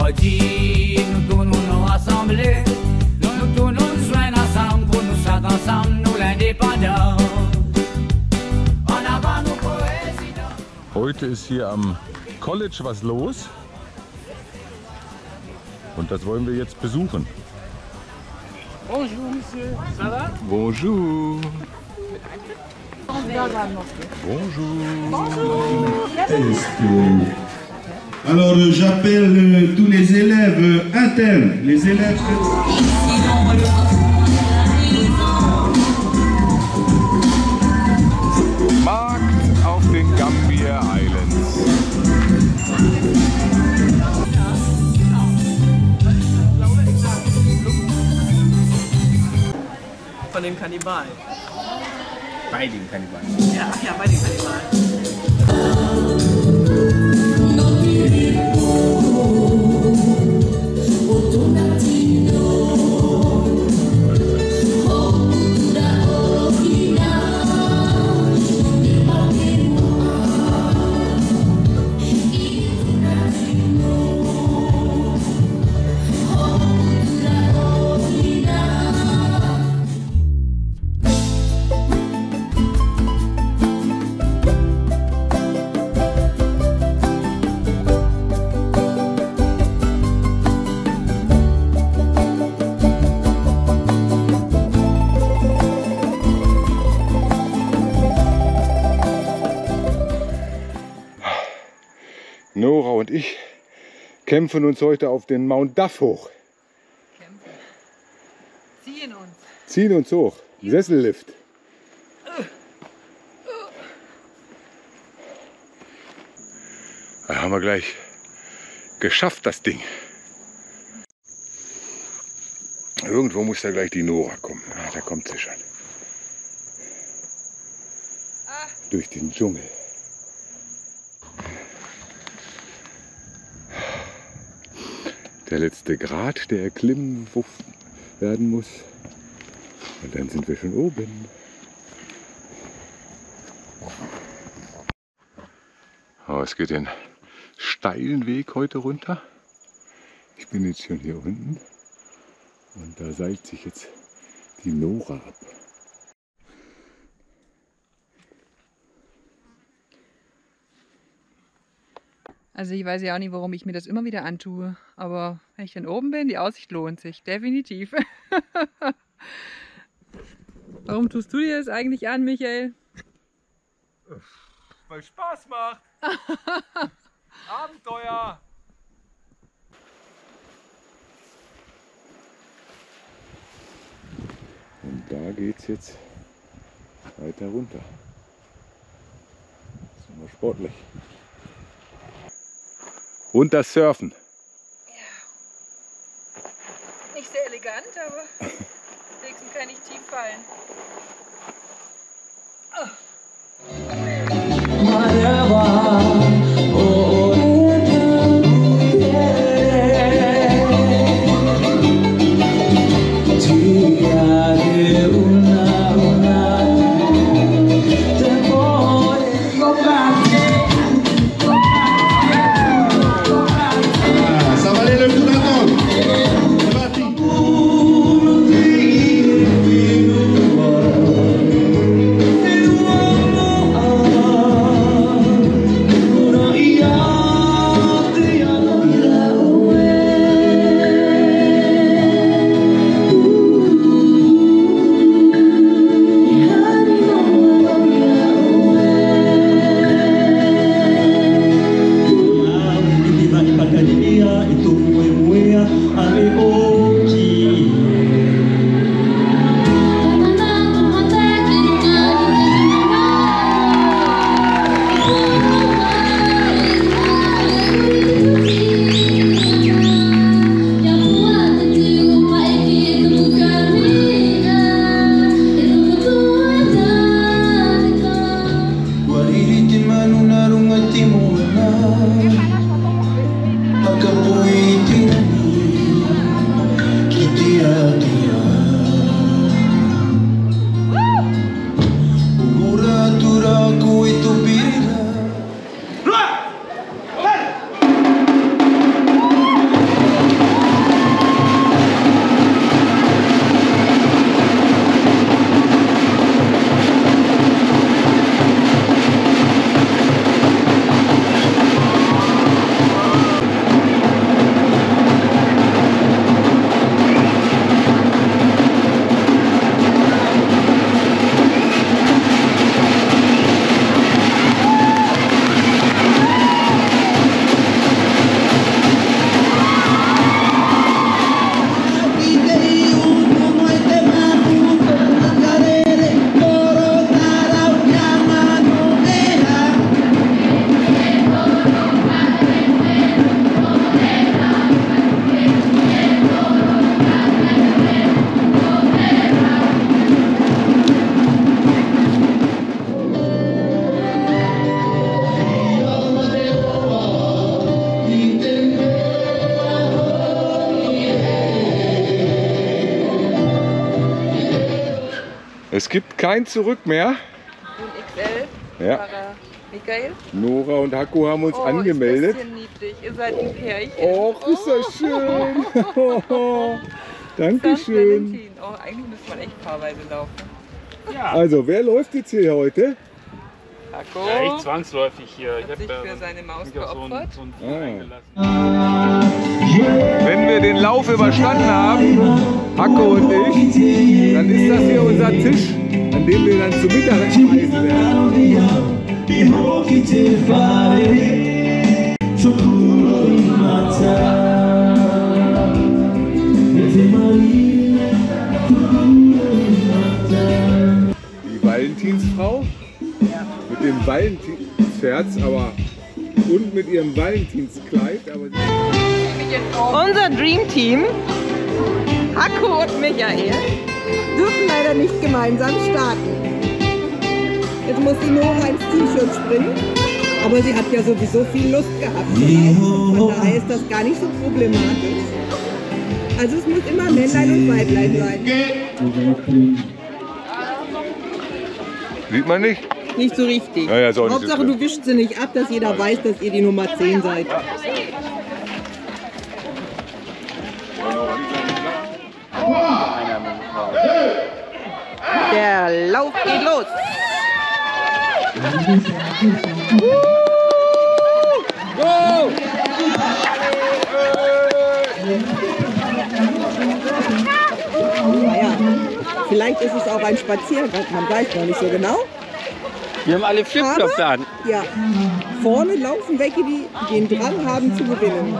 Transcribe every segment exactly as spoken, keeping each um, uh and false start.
dit, nous tous nous nous rassembler, nous nous tous nous joindre ensemble pour nous faire ensemble, nous l'indépendants. En avant nous Präsident. Heute ist hier am College was los und das wollen wir jetzt besuchen. Bonjour, monsieur. Ça va? Bonjour. Bonjour. Bonjour. Alors j'appelle euh, tous les élèves euh, internes, les élèves. Markt auf den Gambier Islands. Von den Kannibalen. Bei den Kannibalen. Ja, ach ja, bei den Kannibalen. Nora und ich kämpfen uns heute auf den Mount Duff hoch. Kämpfen. Ziehen uns. Ziehen uns hoch. Sessellift. Da haben wir gleich geschafft, das Ding. Irgendwo muss da gleich die Nora kommen. Ah, da kommt sie schon. Ah. Durch den Dschungel. Der letzte Grat, der erklimmen werden muss. Und dann sind wir schon oben. Oh, es geht den steilen Weg heute runter. Ich bin jetzt schon hier unten. Und da seilt sich jetzt die Nora ab. Also ich weiß ja auch nicht, warum ich mir das immer wieder antue. Aber wenn ich dann oben bin, die Aussicht lohnt sich. Definitiv. Warum tust du dir das eigentlich an, Michael? Weil es Spaß macht. Abenteuer. Und da geht's jetzt weiter runter. Das ist immer sportlich. Und das Surfen. Ja. Nicht sehr elegant, aber wenigstens kann ich tief fallen. Oh. Oh Es gibt kein Zurück mehr. Und X L. Ja. Sarah, Michael. Nora und Haku haben uns Oh, angemeldet. Ist das hier niedlich. Ihr seid ein Pärchen. Och, ist das schön. Dankeschön. Valentin. Oh, eigentlich müsste man echt paarweise laufen. Also, wer läuft jetzt hier heute? Haku Ja, ich zwangsläufig hier. Ich hat hab, sich äh, für seine Maus mich auf so geopfert. einen, so einen Vieh Ah. eingelassen. Wenn wir den Lauf überstanden haben, Haku und ich, dann ist das hier unser Tisch, an dem wir dann zu Mittag speisen werden. Die Valentinsfrau mit dem Valentinsherz, aber und mit ihrem Valentinskleid. Aber Unser Dream Team, Haku und Michael, dürfen leider nicht gemeinsam starten. Jetzt muss die Nora ins T-Shirt springen, aber sie hat ja sowieso viel Lust gehabt. Von daher ist das gar nicht so problematisch. Also es muss immer Männlein und Weiblein sein. sieht man nicht? Nicht so richtig. Ja, ja, ist auch nicht so Hauptsache schlimm. du wischst sie nicht ab, dass jeder weiß, dass ihr die Nummer zehn seid. der Lauf geht los. Go! Naja, vielleicht ist es auch ein Spaziergang, man weiß noch nicht so genau. Wir haben alle Flipflops Aber, an. ja, vorne laufen welche, die den Drang haben zu gewinnen.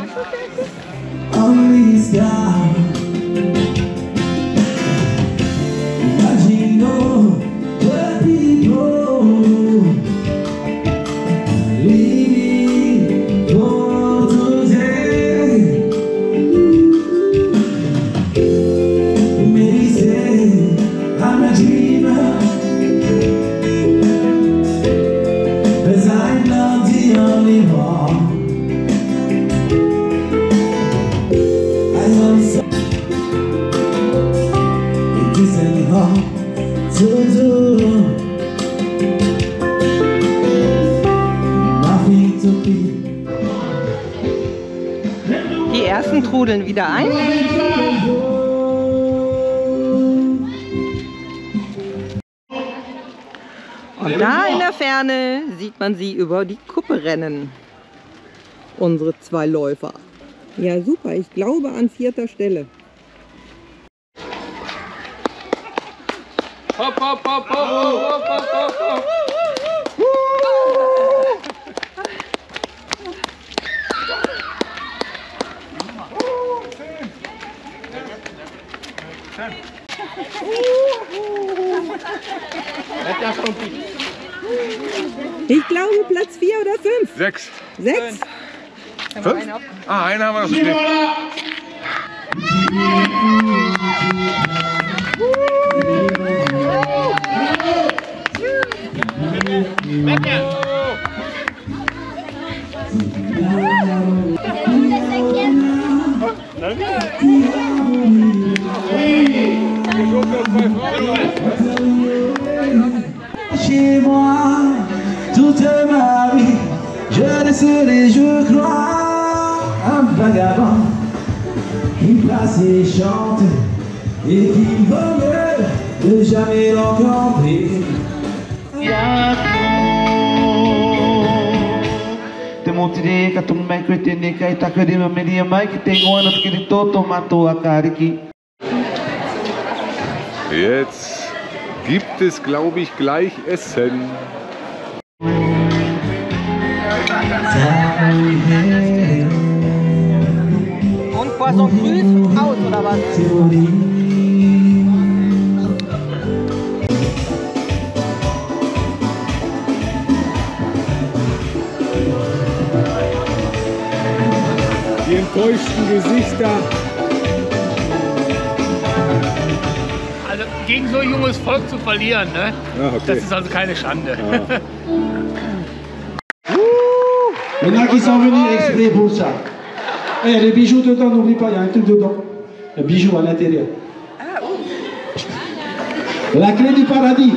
Die ersten trudeln wieder ein. Und da in der Ferne sieht man sie über die Kuppe rennen. Unsere zwei Läufer. Ja, super. Ich glaube an vierter Stelle. Hopp, hopp, hopp, hopp, hopp, hopp, hopp, hopp. Ich glaube Platz vier oder fünf. Sechs. Sechs? Fünf? Ah, einen haben wir noch zu stehen. Chez moi, toute ma vie, je laisserai, je crois, un vagabond qui passe et chante et qui vaut mieux de jamais rencontrer. Temotire ka tung mai kwete ne kai takarima media mai ki tengo ana kiri toto mato akariki. Jetzt gibt es, glaube ich, gleich Essen. Und Poisson grün aus oder was? Die enttäuschten Gesichter. Also gegen so ein junges Volk zu verlieren, ne? Ah, okay. Das ist also keine Schande. Ah. Il y en a qui sont venus exprès pour ça. Eh, les bijoux dedans, n'oublie pas, il y a un truc dedans. Le bijou à l'intérieur. La clé du paradis.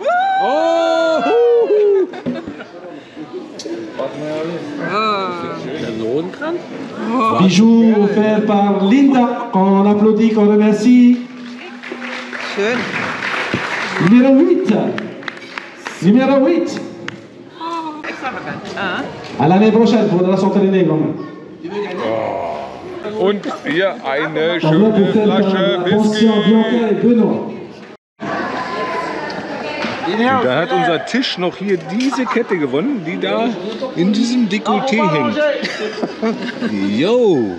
Bijou offert par Linda, qu'on applaudit, qu'on remercie. Schön. Numéro huit. Numéro huit. À l'année prochaine, faudra s'entraîner quand même. Und hier eine On vient pour schöne faire Flasche la pension Bianca Whisky. et Benoît. Und da hat unser Tisch noch hier diese Kette gewonnen, die da in diesem Dekolleté hängt. Jo!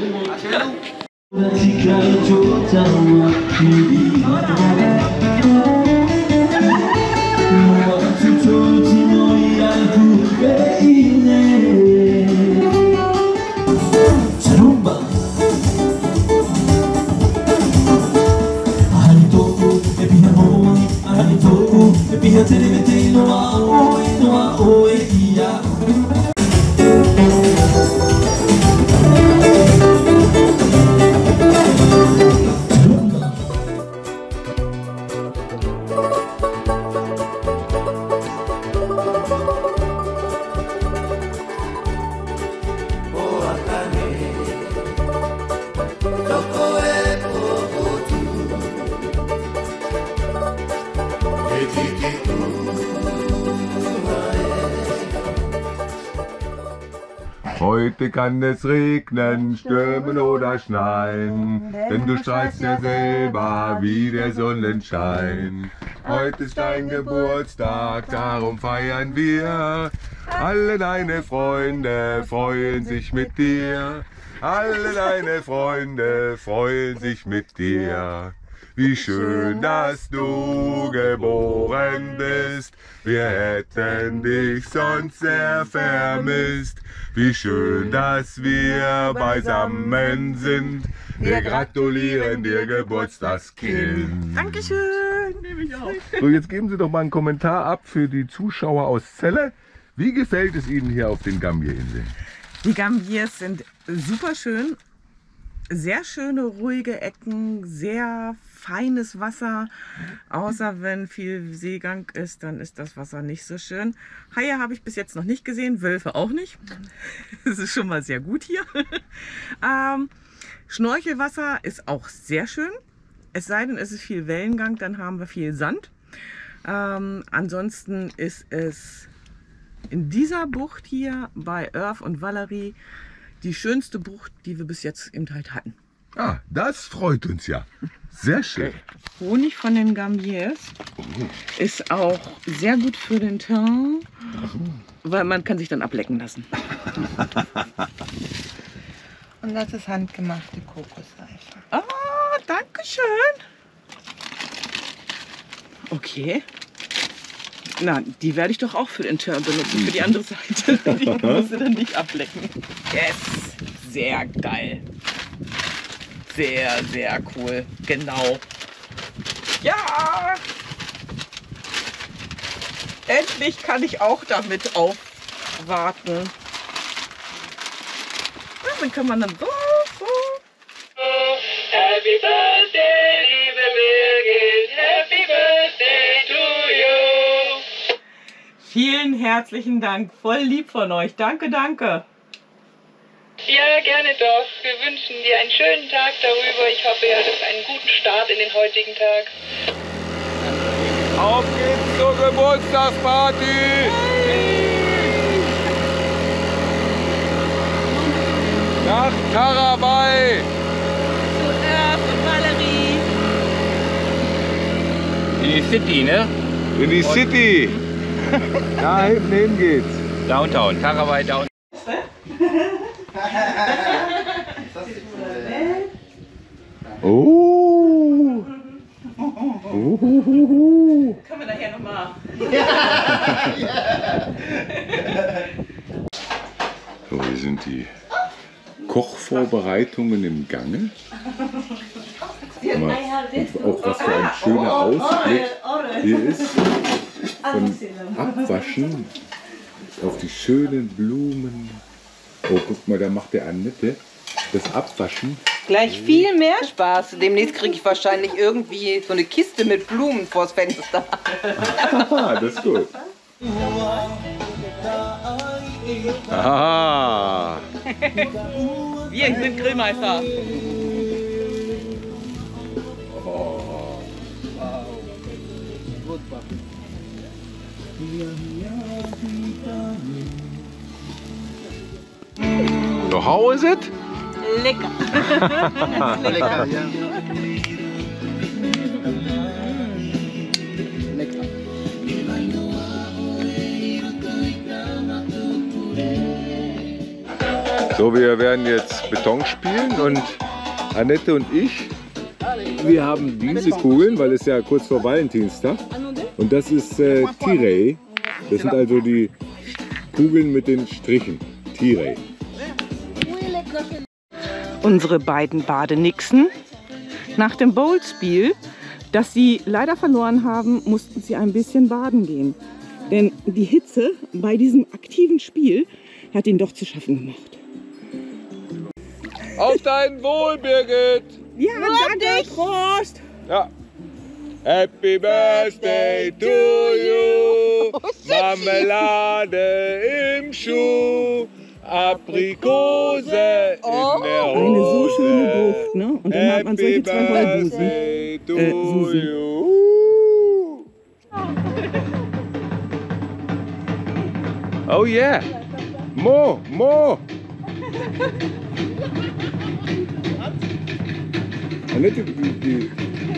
Heute kann es regnen, stürmen oder schneien, denn du strahlst ja selber wie der Sonnenschein. Heute ist dein Geburtstag, darum feiern wir. Alle deine Freunde freuen sich mit dir. Alle deine Freunde freuen sich mit dir. Wie schön, dass du geboren bist. Wir hätten dich sonst sehr vermisst. Wie schön, dass wir beisammen sind. Wir gratulieren dir, Geburtstagskind. Dankeschön. So, jetzt geben Sie doch mal einen Kommentar ab für die Zuschauer aus Celle. Wie gefällt es Ihnen hier auf den Gambierinseln? Die Gambiers sind super schön. Sehr schöne, ruhige Ecken, sehr feines Wasser. Außer wenn viel Seegang ist, dann ist das Wasser nicht so schön. Haie habe ich bis jetzt noch nicht gesehen, Wölfe auch nicht. Das ist schon mal sehr gut hier. ähm, Schnorchelwasser ist auch sehr schön. Es sei denn, es ist viel Wellengang, dann haben wir viel Sand. Ähm, ansonsten ist es in dieser Bucht hier bei Irv und Valerie die schönste Bucht, die wir bis jetzt eben halt hatten. Ah, das freut uns ja. Sehr schön. Honig von den Gambiers ist auch sehr gut für den Teint, weil man kann sich dann ablecken lassen. Und das ist handgemachte Kokosseife. Ah, danke schön. Okay. Na, die werde ich doch auch für den Turn benutzen, für die andere Seite. Die musst du dann nicht ablecken. Yes! Sehr geil. Sehr, sehr cool. Genau. Ja! Endlich kann ich auch damit aufwarten. Ja, dann kann man dann so, so. Happy Birthday, liebe Birgit. Happy Birthday to you. Vielen herzlichen Dank. Voll lieb von euch. Danke, danke. Ja, gerne doch. Wir wünschen dir einen schönen Tag darüber. Ich hoffe, ihr hattet einen guten Start in den heutigen Tag. Auf geht's zur Geburtstagsparty! Nach Tarabai! Zu Irv und Valerie. In die City, ne? In die City! Da hinten hin geht's. Downtown, Tarabai Downtown. Oh! Oh. Können wir nachher nochmal. So, hier sind die Kochvorbereitungen im Gange. Mal, und auch was für ein schöner Ausblick hier ist. Von Abwaschen auf die schönen Blumen. Oh, guck mal, da macht der Annette das Abwaschen Gleich viel mehr Spaß. Demnächst kriege ich wahrscheinlich irgendwie so eine Kiste mit Blumen vors Fenster. Das ist gut. Aha. Wir sind Grillmeister. So, how is it? Lecker. Lecker, ja. Lecker. So, wir werden jetzt Beton spielen und Annette und ich, wir haben diese Kugeln, weil es ja kurz vor Valentinstag und das ist äh, Tirey. Das sind also die Kugeln mit den Strichen. Tirey. Unsere beiden Badenixen. Nach dem Bowl-Spiel, das sie leider verloren haben, mussten sie ein bisschen baden gehen. Denn die Hitze bei diesem aktiven Spiel hat ihnen doch zu schaffen gemacht. Auf dein Wohl, Birgit! Ja, danke! Prost! Ja. Happy Birthday to you! Marmelade im Schuh! Aprikose in der Hose. Eine so schöne Bucht, ne? Und dann hat man solche zwei Wollbusen. Äh, Susi. Oh yeah! Mo! Mo! Annette, die, die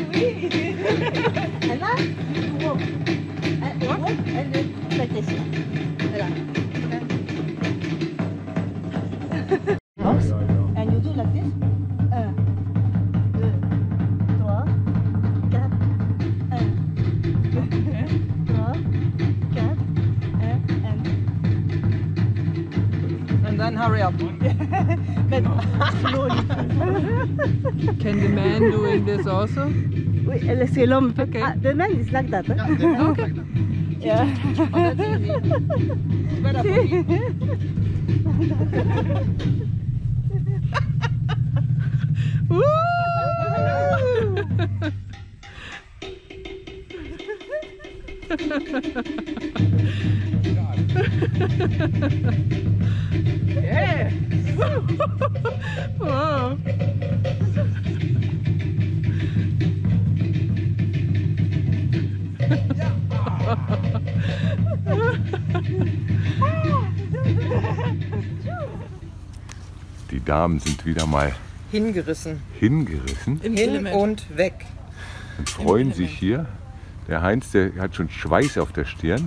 Box, and you do like this. Un, deux, trois, quatre, un, deux, trois, quatre, un, and. And then hurry up. But slowly. Can the man doing this also? Oui, c'est l'homme. Okay. Ah, the man is like that. Huh? Yeah, the man is Okay. like that. Yeah. Oh, that's easy. It's better for me. Yeah. Wow. Die Damen sind wieder mal Hingerissen. hingerissen Hin und weg. und freuen sich hier. Der Heinz, der hat schon Schweiß auf der Stirn,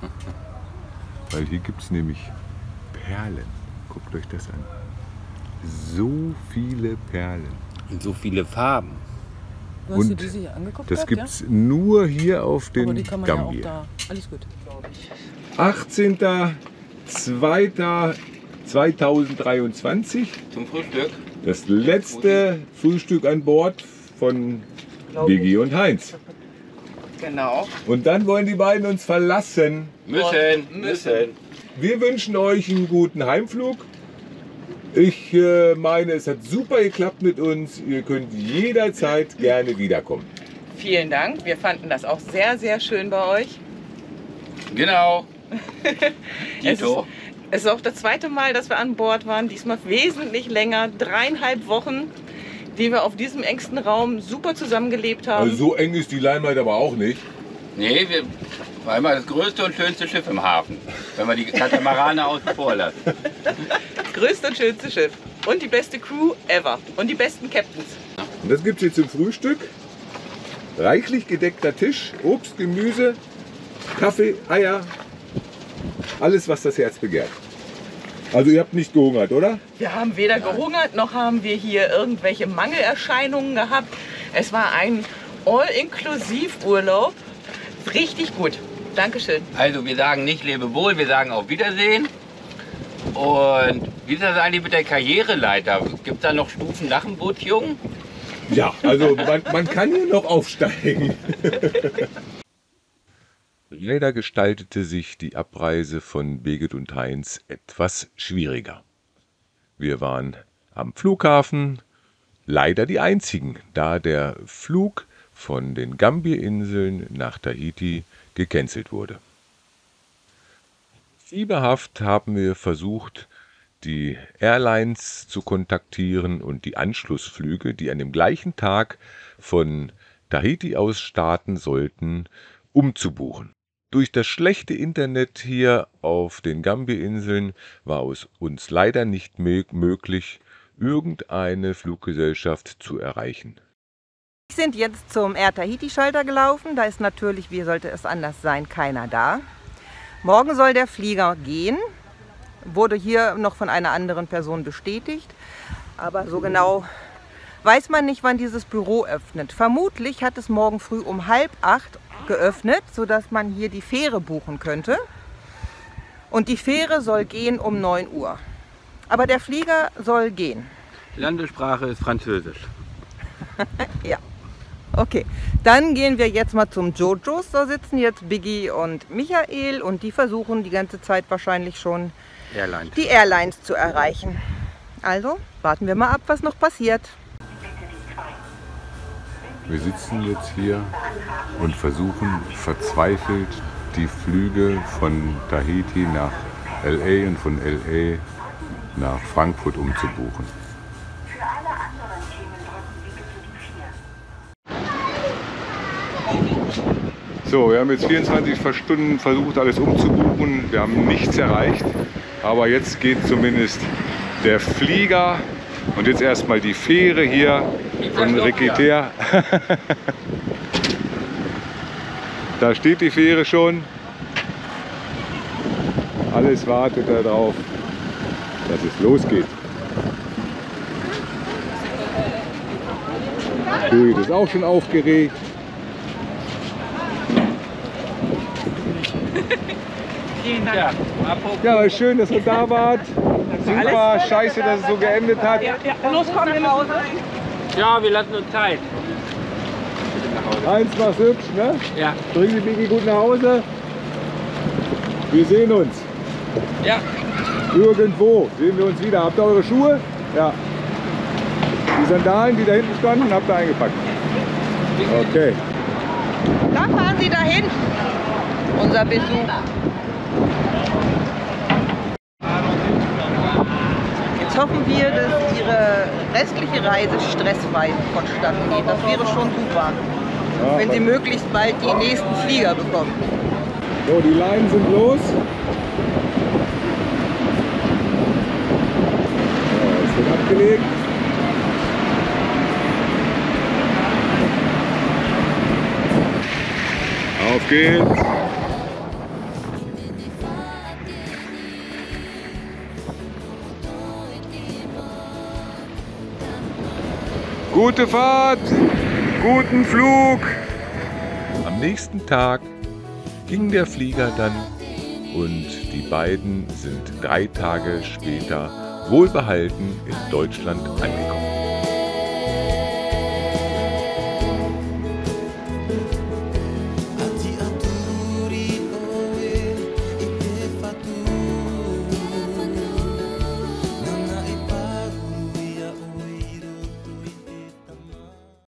weil hier gibt es nämlich Perlen. Guckt euch das an. So viele Perlen. Und so viele Farben. Wo hast du Und diese hier angeguckt? das gehabt, gibt es nur hier auf ja? Aber die den kann man ja auch Gambier. da. Alles gut. achtzehnter zweiter zweitausenddreiundzwanzig. Zum Frühstück. Das letzte Frühstück an Bord von Biggie und Heinz. Genau. Und dann wollen die beiden uns verlassen. Müssen, müssen. Wir wünschen euch einen guten Heimflug. Ich äh, meine, es hat super geklappt mit uns. Ihr könnt jederzeit gerne wiederkommen. Vielen Dank. Wir fanden das auch sehr, sehr schön bei euch. Genau. Es ist, Dito. es ist auch das zweite Mal, dass wir an Bord waren. Diesmal wesentlich länger. Dreieinhalb Wochen, die wir auf diesem engsten Raum super zusammengelebt haben. Also so eng ist die Leinwand aber auch nicht. Nee, wir war immer das größte und schönste Schiff im Hafen. Wenn wir die Katamarane außen vor lassen. Größte und schönste Schiff. Und die beste Crew ever. Und die besten Captains. Und das gibt es hier zum Frühstück. Reichlich gedeckter Tisch, Obst, Gemüse, Kaffee, Eier. Alles, was das Herz begehrt. Also ihr habt nicht gehungert, oder? Wir haben weder gehungert, noch haben wir hier irgendwelche Mangelerscheinungen gehabt. Es war ein All-Inklusiv-Urlaub. Richtig gut. Dankeschön. Also wir sagen nicht Lebewohl, wir sagen auf Wiedersehen. Und wie ist das eigentlich mit der Karriereleiter? Gibt es da noch Stufen nach dem Bootjungen? Ja, also man, man kann hier noch aufsteigen. Leider gestaltete sich die Abreise von Birgit und Heinz etwas schwieriger. Wir waren am Flughafen, leider die einzigen, da der Flug von den Gambierinseln nach Tahiti gecancelt wurde. Fieberhaft haben wir versucht, die Airlines zu kontaktieren und die Anschlussflüge, die an dem gleichen Tag von Tahiti aus starten sollten, umzubuchen. Durch das schlechte Internet hier auf den Gambierinseln war es uns leider nicht möglich, irgendeine Fluggesellschaft zu erreichen. Wir sind jetzt zum Air Tahiti Schalter gelaufen. Da ist natürlich, wie sollte es anders sein, keiner da. Morgen soll der Flieger gehen. Wurde hier noch von einer anderen Person bestätigt. Aber so genau weiß man nicht, wann dieses Büro öffnet. Vermutlich hat es morgen früh um halb acht geöffnet, sodass man hier die Fähre buchen könnte. Und die Fähre soll gehen um neun Uhr. Aber der Flieger soll gehen. Landessprache ist Französisch. Ja. Okay, dann gehen wir jetzt mal zum Jojos. Da sitzen jetzt Biggie und Michael und die versuchen die ganze Zeit wahrscheinlich schon Airlines. die Airlines zu erreichen. Also warten wir mal ab, was noch passiert. Wir sitzen jetzt hier und versuchen verzweifelt die Flüge von Tahiti nach L A und von L A nach Frankfurt umzubuchen. So, wir haben jetzt vierundzwanzig Stunden versucht, alles umzubuchen. Wir haben nichts erreicht, aber jetzt geht zumindest der Flieger und jetzt erstmal die Fähre hier von Requeter. Da steht die Fähre schon. Alles wartet darauf, dass es losgeht. Judith ist auch schon aufgeregt. Ja, schön, dass ihr da wart. Super, scheiße, dass es so geendet hat. Ja, ja. Los, komm nach Hause. Ja, wir lassen uns Zeit. Eins mach's hübsch, ne? Ja. Bring die Biggie gut nach Hause. Wir sehen uns. Ja. Irgendwo sehen wir uns wieder. Habt ihr eure Schuhe? Ja. Die Sandalen, die da hinten standen, habt ihr eingepackt. Okay. Da fahren Sie dahin. Unser Besuch. Jetzt hoffen wir, dass Ihre restliche Reise stressfrei vonstatten geht. Das wäre schon super, ja, wenn Sie möglichst bald die nächsten Flieger bekommen. So, die Leinen sind los. Ja, es wird abgelegt. Auf geht's! Gute Fahrt, guten Flug! Am nächsten Tag ging der Flieger dann und die beiden sind drei Tage später wohlbehalten in Deutschland angekommen.